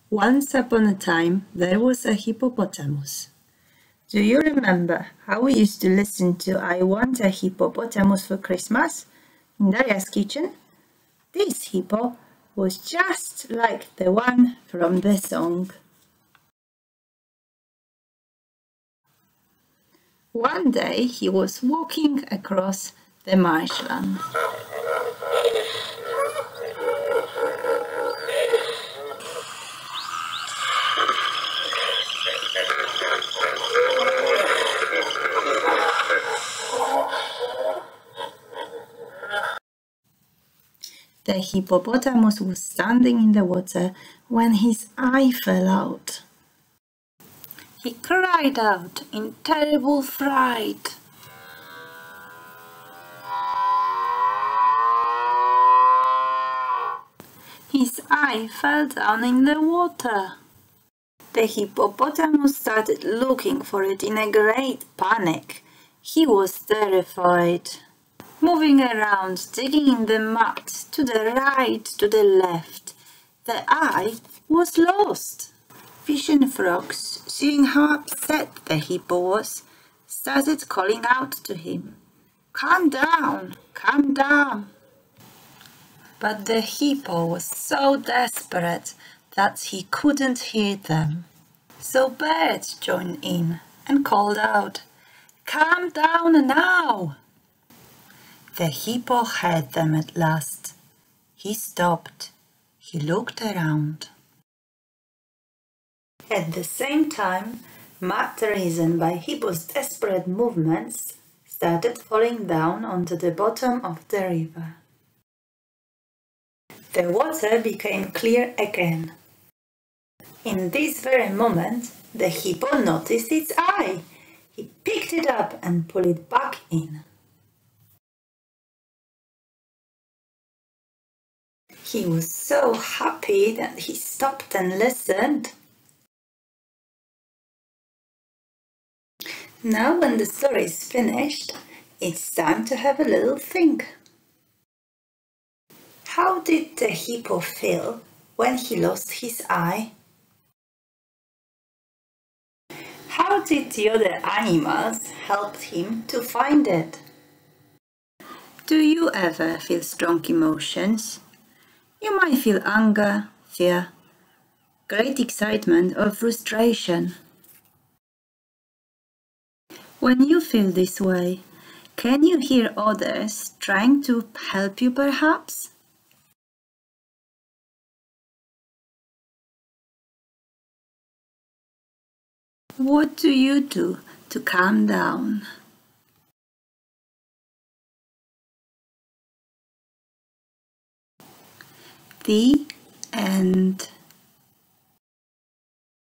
Once upon a time, there was a hippopotamus. Do you remember how we used to listen to I Want a Hippopotamus for Christmas in Daria's kitchen? This hippo was just like the one from the song. One day he was walking across the marshland. The hippopotamus was standing in the water when his eye fell out. He cried out in terrible fright. His eye fell down in the water. The hippopotamus started looking for it in a great panic. He was terrified. Moving around, digging in the mud, to the right, to the left. The eye was lost. Fish and frogs, seeing how upset the hippo was, started calling out to him, "Calm down, calm down." But the hippo was so desperate that he couldn't hear them. So birds joined in and called out, "Calm down now." The hippo heard them at last. He stopped. He looked around. At the same time, mud risen by Hippo's desperate movements started falling down onto the bottom of the river. The water became clear again. In this very moment, the hippo noticed its eye. He picked it up and pulled it back in. He was so happy that he stopped and listened. Now when the story is finished, it's time to have a little think. How did the hippo feel when he lost his eye? How did the other animals help him to find it? Do you ever feel strong emotions? You might feel anger, fear, great excitement or frustration. When you feel this way, can you hear others trying to help you perhaps? What do you do to calm down? The end.